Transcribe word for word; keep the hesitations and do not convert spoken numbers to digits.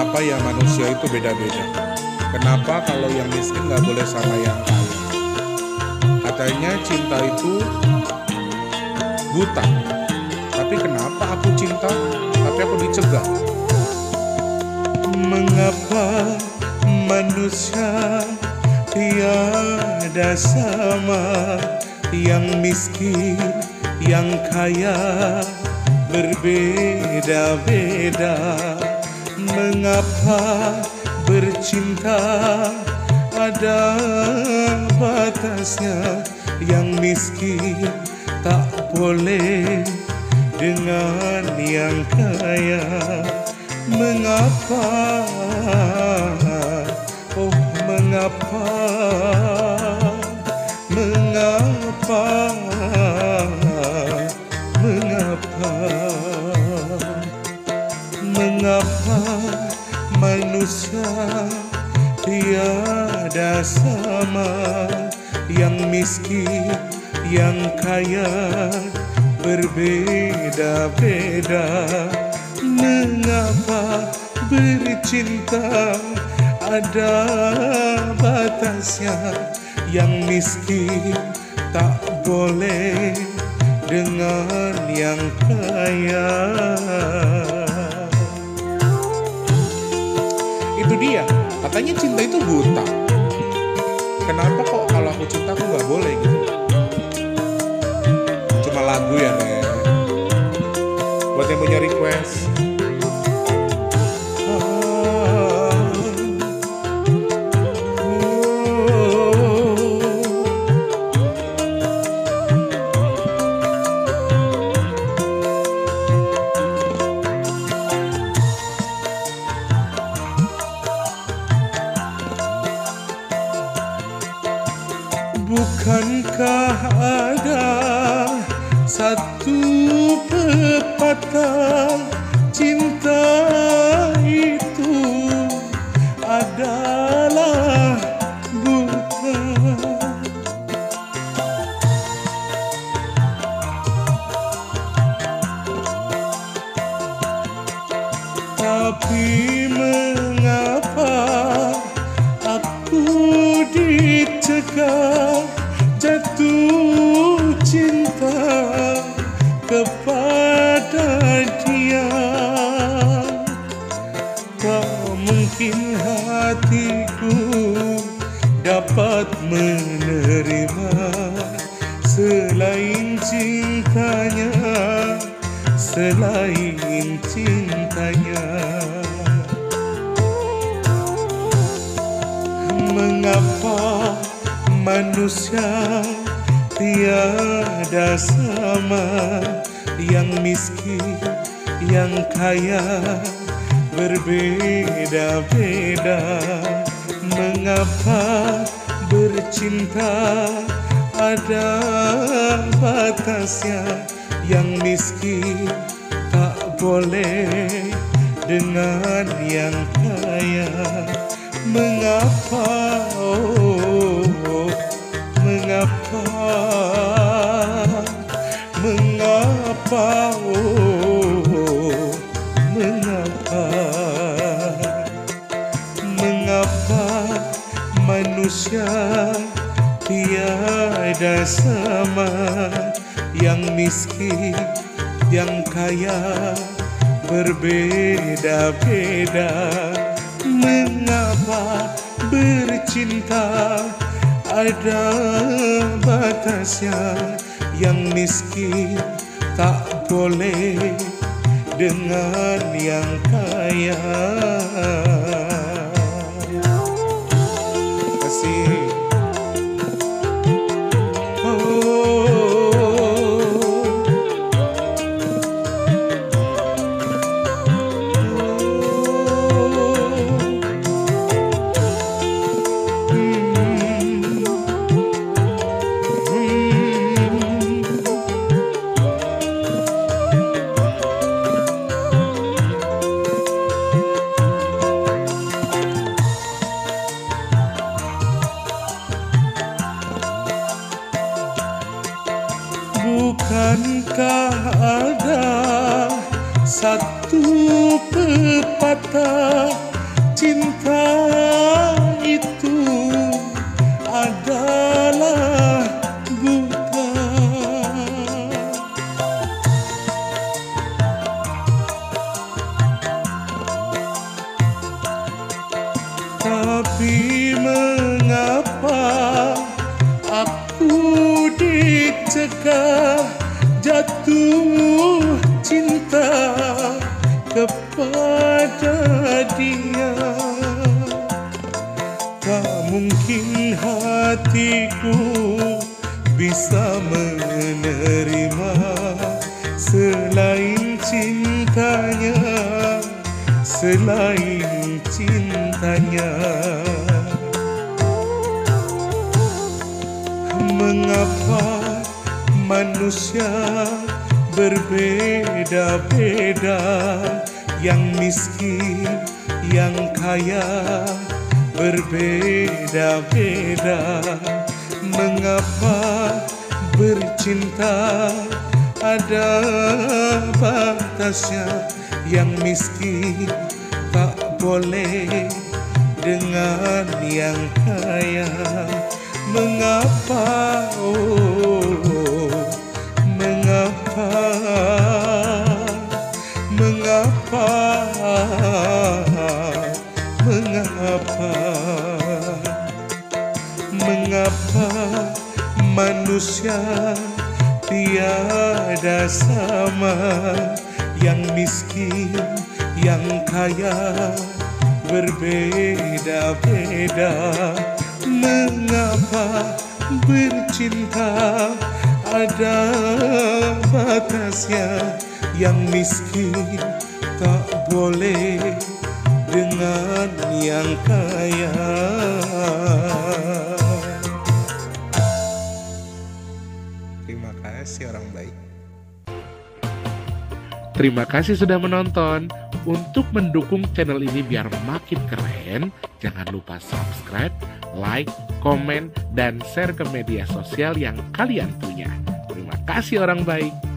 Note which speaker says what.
Speaker 1: kenapa ya manusia itu beda-beda? Kenapa kalau yang miskin gak boleh sama yang kaya? Katanya cinta itu buta. Tapi kenapa aku cinta, tapi aku dicegah? Mengapa manusia tiada sama, yang miskin, yang kaya berbeda-beda? Mengapa bercinta ada batasnya, yang miskin tak boleh dengan yang kaya? Mengapa, oh mengapa, mengapa, mengapa, mengapa manusia tiada sama, yang miskin, yang kaya berbeda-beda? Mengapa bercinta ada batasnya, yang miskin tak boleh dengan yang kaya? Itu dia, katanya cinta itu buta. Kenapa kok kalau aku cinta aku gak boleh gitu? Cuma lagu ya Nek. Buat yang punya request, bukankah ada satu pepatah, cinta itu adalah buta? Tapi mengapa aku dicegah jatuh cinta kepada dia? Tak mungkin hatiku dapat menerima selain cintanya, selain cintanya. Mengapa manusia tiada sama, yang miskin, yang kaya berbeda-beda? Mengapa bercinta ada batasnya, yang miskin tak boleh dengan yang kaya? Mengapa, oh, mengapa, mengapa, oh, mengapa, mengapa manusia tiada sama, yang miskin, yang kaya berbeda-beda? Mengapa bercinta ada batasnya, yang miskin tak boleh dengan yang kaya? Kasih. Bukankah ada satu pepatah, cinta itu adalah buta. Tapi mengapa aku dicegah jatuh cinta kepada dia? Tak mungkin hatiku bisa menerima selain cintanya, selain cintanya. Mengapa manusia berbeda-beda, yang miskin, yang kaya berbeda-beda? Mengapa bercinta ada batasnya, yang miskin tak boleh dengan yang kaya? Mengapa, oh, mengapa, mengapa, mengapa, mengapa manusia tiada sama, yang miskin, yang kaya berbeda-beda? Mengapa bercinta ada batasnya, yang miskin tak boleh dengan yang kaya? Terima kasih orang baik.
Speaker 2: Terima kasih sudah menonton. Untuk mendukung channel ini biar makin keren, jangan lupa subscribe, like, komen, dan share ke media sosial yang kalian punya. Terima kasih orang baik.